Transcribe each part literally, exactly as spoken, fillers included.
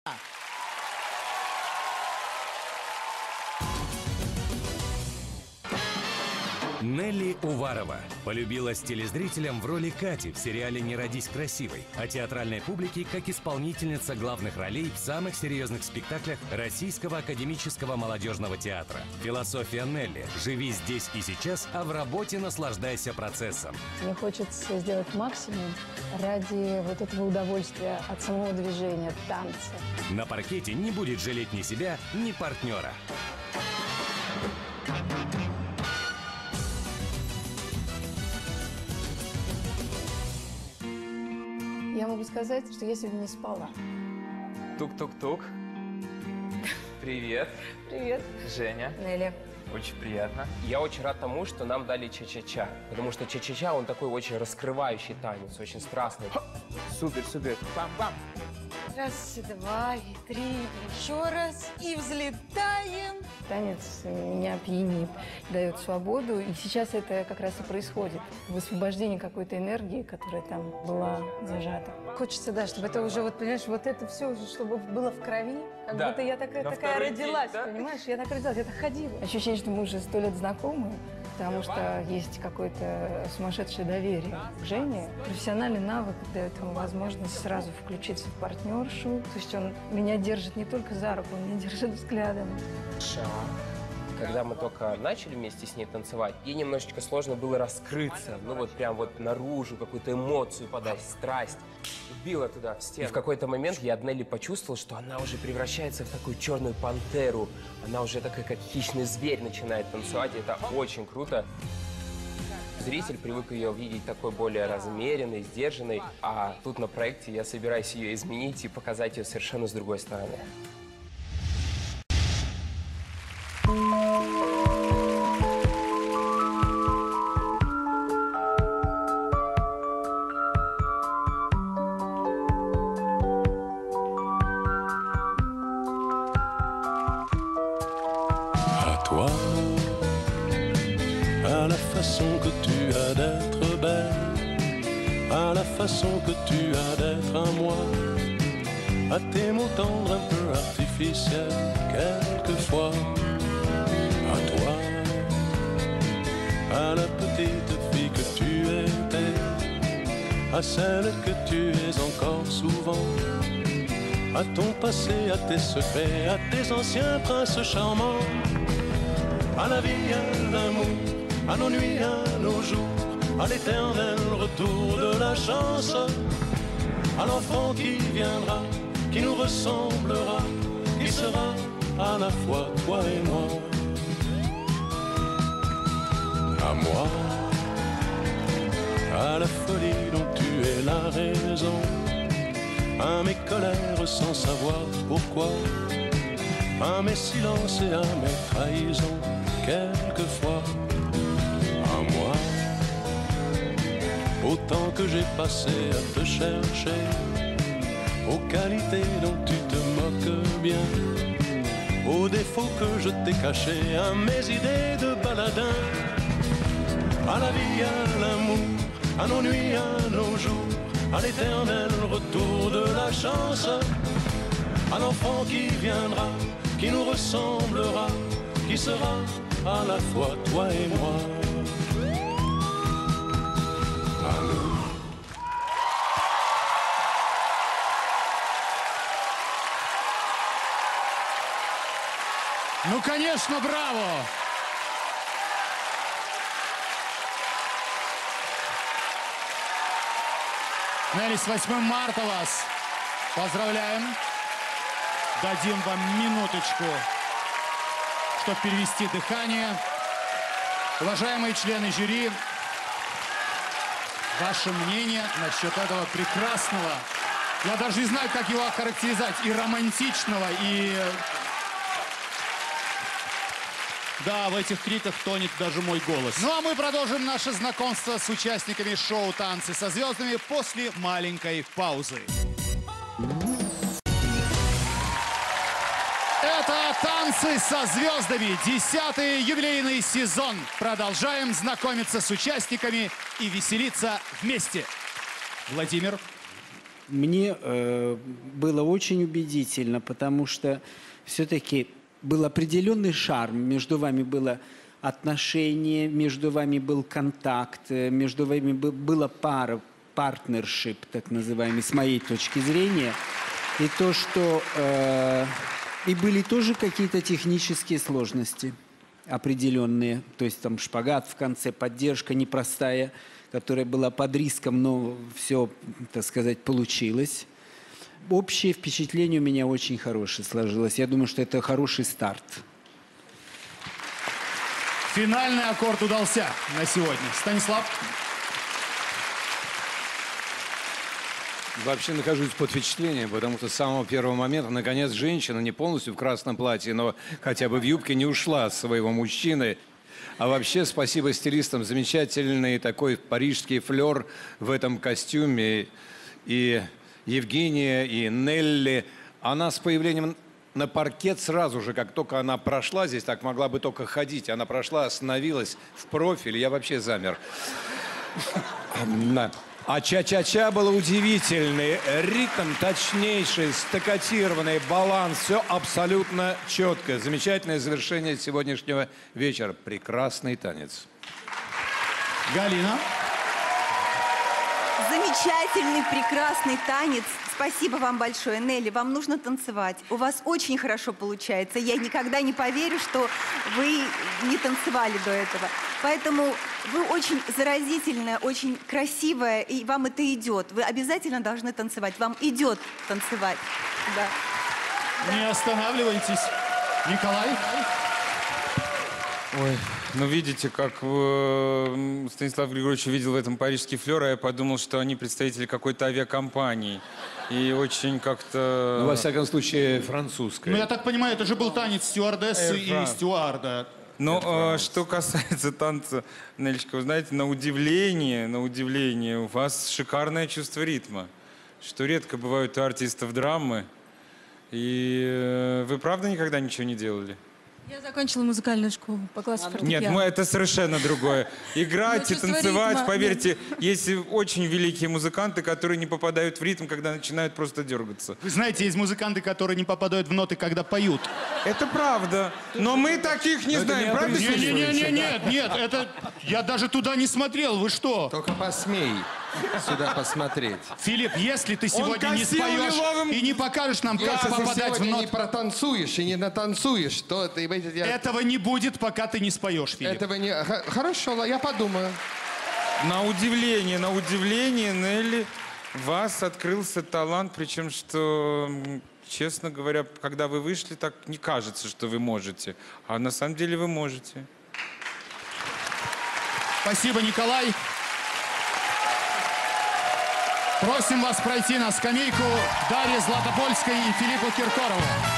Нелли Уварова полюбилась телезрителям в роли Кати в сериале «Не родись красивой», а театральной публике как исполнительница главных ролей в самых серьезных спектаклях Российского академического молодежного театра. Философия Нелли – живи здесь и сейчас, а в работе наслаждайся процессом. Мне хочется сделать максимум ради вот этого удовольствия от самого движения, от танца. На паркете не будет жалеть ни себя, ни партнера. Я могу сказать, что я сегодня не спала. Тук-тук-тук. Привет. Привет. Женя. Нелли. Очень приятно. Я очень рад тому, что нам дали ча-ча-ча. Потому что ча-ча-ча, он такой очень раскрывающий танец, очень страстный. Супер, супер. Пам-пам. Раз, два, и три, еще раз. И взлетаем. Танец меня пьянит, дает свободу. И сейчас это как раз и происходит. Высвобождение какой-то энергии, которая там была зажата. Хочется, да, чтобы это уже, вот, понимаешь, вот это все уже, чтобы было в крови. Как Да. будто я такая, На такая второй родилась, день, да? понимаешь? Я так родилась, я так ходила. Ощущение, что мы уже сто лет знакомы, потому что есть какое-то сумасшедшее доверие к Жене. Профессиональный навык дает ему возможность сразу включиться в партнершу. То есть он меня держит не только за руку, он меня держит взглядом. Шаг. Когда мы только начали вместе с ней танцевать, ей немножечко сложно было раскрыться. Ну вот прям вот наружу, какую-то эмоцию подать, страсть. Била туда, в стену. И в какой-то момент я от Нелли почувствовал, что она уже превращается в такую черную пантеру. Она уже такая, как хищный зверь, начинает танцевать. И это очень круто. Зритель привык ее видеть такой более размеренной, сдержанной. А тут на проекте я собираюсь ее изменить и показать ее совершенно с другой стороны. Toi, à la façon que tu as d'être belle, à la façon que tu as d'être un moi, à tes mots tendres un peu artificiels quelquefois, à toi, à la petite fille que tu étais, à celle que tu es encore souvent, à ton passé, à tes secrets, à tes anciens princes charmants. À la vie, à l'amour, à nos nuits, à nos jours, à l'éternel retour de la chance, à l'enfant qui viendra, qui nous ressemblera, qui sera à la fois toi et moi. À moi, à la folie dont tu es la raison, à mes colères sans savoir pourquoi, à mes silences et à mes trahisons, quelquefois, à moi, au temps que j'ai passé à te chercher, aux qualités dont tu te moques bien, aux défauts que je t'ai cachés, à mes idées de baladin, à la vie, à l'amour, à nos nuits, à nos jours, à l'éternel retour de la chance, à l'enfant qui viendra, qui nous ressemblera, qui sera à la fois toi et moi. À nous. Ну, конечно, браво! Нелли, с восьмым марта вас поздравляем. Дадим вам минуточку, чтобы перевести дыхание. Уважаемые члены жюри, ваше мнение насчет этого прекрасного, я даже не знаю, как его охарактеризовать, и романтичного, и... Да, в этих криках тонет даже мой голос. Ну а мы продолжим наше знакомство с участниками шоу «Танцы со звездами» после маленькой паузы. Это «Танцы со звездами», десятый юбилейный сезон. Продолжаем знакомиться с участниками и веселиться вместе. Владимир, Мне э, было очень убедительно, потому что все-таки был определенный шарм. Между вами было отношение, между вами был контакт, между вами была пара, партнершип, так называемый, с моей точки зрения. И то, что... Э, и были тоже какие-то технические сложности определенные. То есть там шпагат в конце, поддержка непростая, которая была под риском, но все, так сказать, получилось. Общее впечатление у меня очень хорошее сложилось. Я думаю, что это хороший старт. Финальный аккорд удался на сегодня. Станислав? Вообще нахожусь под впечатлением, потому что с самого первого момента, наконец, женщина не полностью в красном платье, но хотя бы в юбке не ушла от своего мужчины. А вообще спасибо стилистам. Замечательный такой парижский флер в этом костюме. И Евгения, и Нелли. Она с появлением на паркет сразу же, как только она прошла здесь, так могла бы только ходить. Она прошла, остановилась в профиль, я вообще замер. А ча-ча-ча было удивительный. Ритм точнейший, стаккатированный, баланс. Все абсолютно четко. Замечательное завершение сегодняшнего вечера. Прекрасный танец. Галина? Замечательный, прекрасный танец. Спасибо вам большое, Нелли. Вам нужно танцевать. У вас очень хорошо получается. Я никогда не поверю, что вы не танцевали до этого. Поэтому вы очень заразительная, очень красивая, и вам это идет. Вы обязательно должны танцевать. Вам идет танцевать. Да. Не останавливайтесь. Николай? Ой, ну видите, как э, Станислав Григорьевич увидел в этом парижский флер, а я подумал, что они представители какой-то авиакомпании. И очень как-то... Ну, во всяком случае, французская. Ну, я так понимаю, это же был танец стюардессы и стюарда. Но э, что касается танца, Нелечка, вы знаете, на удивление, на удивление, у вас шикарное чувство ритма, что редко бывает у артистов драмы. И э, вы правда никогда ничего не делали? Я закончила музыкальную школу по классу фортепиано. Нет, ну это совершенно другое. Играть и танцевать, поверьте, есть очень великие музыканты, которые не попадают в ритм, когда начинают просто дергаться. Вы знаете, есть музыканты, которые не попадают в ноты, когда поют. Это правда. Но мы таких не знаем, правда? Нет, нет, нет, нет, нет, это... Я даже туда не смотрел, вы что? Только посмей сюда посмотреть. Филипп, если ты сегодня не споешь лиловым... и не покажешь нам, как если попадать в ноты... ноты... не протанцуешь и не натанцуешь, то ты... Я... Этого не будет, пока ты не споешь, Филипп. Этого не... Хорошо, я подумаю. На удивление, на удивление, Нелли, у вас открылся талант, причем, что, честно говоря, когда вы вышли, так не кажется, что вы можете. А на самом деле вы можете. Спасибо, Николай. Просим вас пройти на скамейку Дарье Златопольской и Филиппу Киркорову.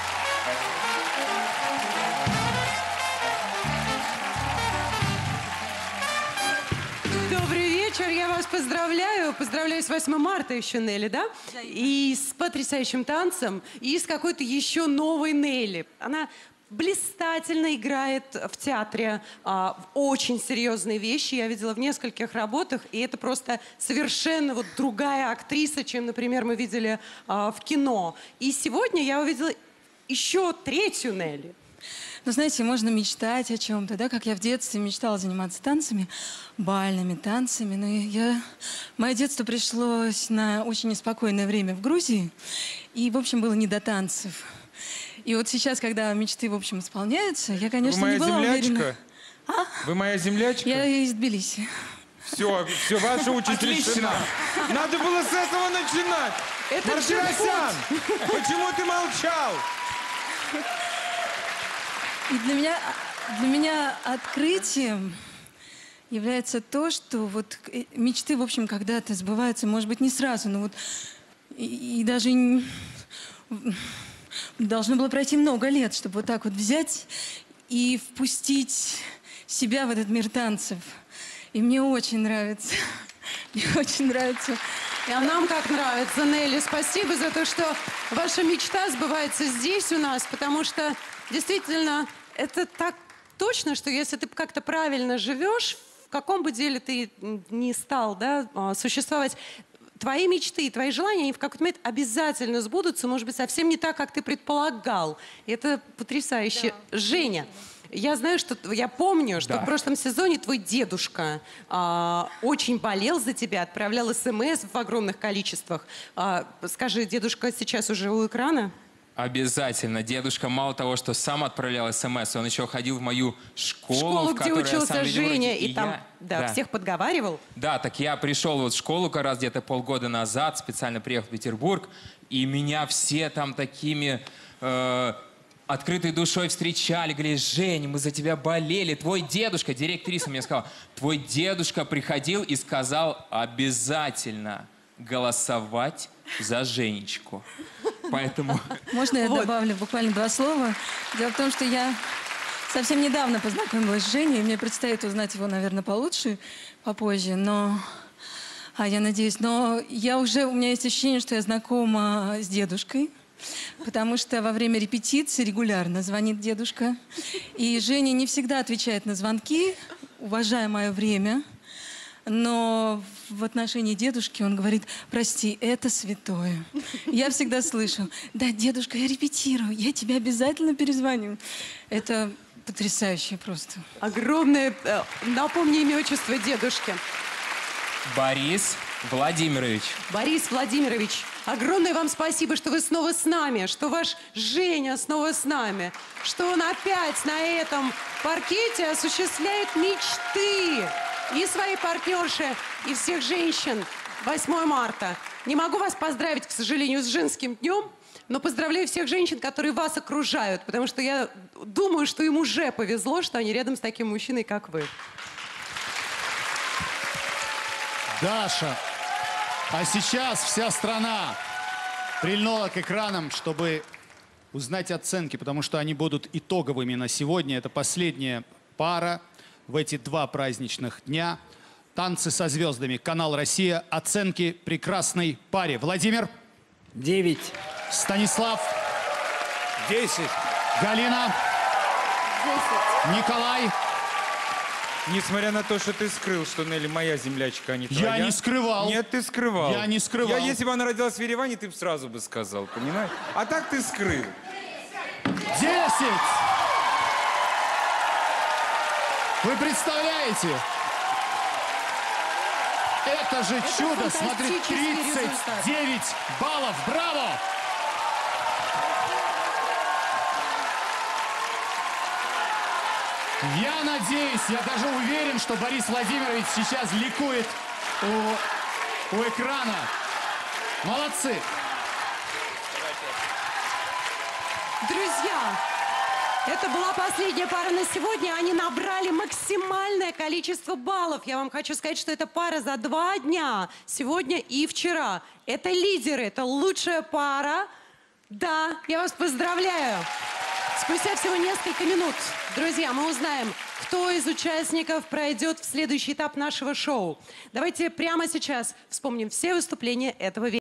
Добрый вечер, я вас поздравляю. Поздравляю с восьмым марта еще, Нелли, да? И с потрясающим танцем, и с какой-то еще новой Нелли. Она блистательно играет в театре а, в очень серьезные вещи. Я видела в нескольких работах, и это просто совершенно вот другая актриса, чем, например, мы видели а, в кино. И сегодня я увидела еще третью Нелли. Ну, знаете, можно мечтать о чем-то, да, как я в детстве мечтала заниматься танцами, бальными танцами. Но я... Мое детство пришлось на очень неспокойное время в Грузии, и, в общем, было не до танцев. И вот сейчас, когда мечты, в общем, исполняются, я, конечно, Вы не была моя уверена. землячка? А? Вы моя землячка? Я из Тбилиси. Все, все, ваша участь решена. Надо было с этого начинать. Это Мартиросян, почему ты молчал? И для меня, для меня открытием является то, что вот мечты, в общем, когда-то сбываются, может быть, не сразу, но вот и, и даже не, должно было пройти много лет, чтобы вот так вот взять и впустить себя в этот мир танцев. И мне очень нравится. Мне очень нравится. А нам как нравится, Нелли. Спасибо за то, что ваша мечта сбывается здесь у нас, потому что действительно это так точно, что если ты как-то правильно живешь, в каком бы деле ты ни стал, да, существовать, твои мечты, твои желания, они в какой-то момент обязательно сбудутся, может быть, совсем не так, как ты предполагал. И это потрясающе. Да. Женя, я знаю, что я помню, что да. в прошлом сезоне твой дедушка а, очень болел за тебя, отправлял смс в огромных количествах. А, скажи, дедушка сейчас уже у экрана? Обязательно. Дедушка мало того, что сам отправлял смс, он еще ходил в мою школу, школу, в где учился Женя, и, и там я... да, да. всех подговаривал. Да, так я пришел вот в школу как раз где-то полгода назад, специально приехал в Петербург, и меня все там такими... Э открытой душой встречали, говорили: Жень, мы за тебя болели. Твой дедушка, директриса мне сказала, твой дедушка приходил и сказал обязательно голосовать за Женечку. Поэтому... Можно я вот. добавлю буквально два слова? Дело в том, что я совсем недавно познакомилась с Женей, и мне предстоит узнать его, наверное, получше, попозже, но... А я надеюсь, но я уже... У меня есть ощущение, что я знакома с дедушкой. Потому что во время репетиции регулярно звонит дедушка. И Женя не всегда отвечает на звонки, уважая мое время. Но в отношении дедушки он говорит: прости, это святое. Я всегда слышу: да, дедушка, я репетирую, я тебе обязательно перезвоню. Это потрясающе просто. Огромное, напомни имя, отчество дедушки. Борис Владимирович. Борис Владимирович, огромное вам спасибо, что вы снова с нами, что ваш Женя снова с нами, что он опять на этом паркете осуществляет мечты и своей партнерши, и всех женщин. восьмое марта. Не могу вас поздравить, к сожалению, с женским днем, но поздравляю всех женщин, которые вас окружают, потому что я думаю, что им уже повезло, что они рядом с таким мужчиной, как вы. Даша, а сейчас вся страна прильнула к экранам, чтобы узнать оценки, потому что они будут итоговыми на сегодня. Это последняя пара в эти два праздничных дня. «Танцы со звездами», канал «Россия». Оценки прекрасной паре. Владимир? Девять. Станислав? Десять. Галина? Десять. Николай? Несмотря на то, что ты скрыл, что Нелли моя землячка, а не твоя. Я не скрывал. Нет, ты скрывал. Я не скрывал. Я, если бы она родилась в Ереване, ты бы сразу бы сказал, понимаешь? А так ты скрыл. Десять! Вы представляете? Это же Это чудо! Смотри, тридцать девять баллов! Браво! Я надеюсь, я даже уверен, что Борис Владимирович сейчас ликует у, у экрана. Молодцы! Друзья, это была последняя пара на сегодня. Они набрали максимальное количество баллов. Я вам хочу сказать, что эта пара за два дня, сегодня и вчера. Это лидеры, это лучшая пара. Да, я вас поздравляю. Спустя всего несколько минут, друзья, мы узнаем, кто из участников пройдет в следующий этап нашего шоу. Давайте прямо сейчас вспомним все выступления этого вечера.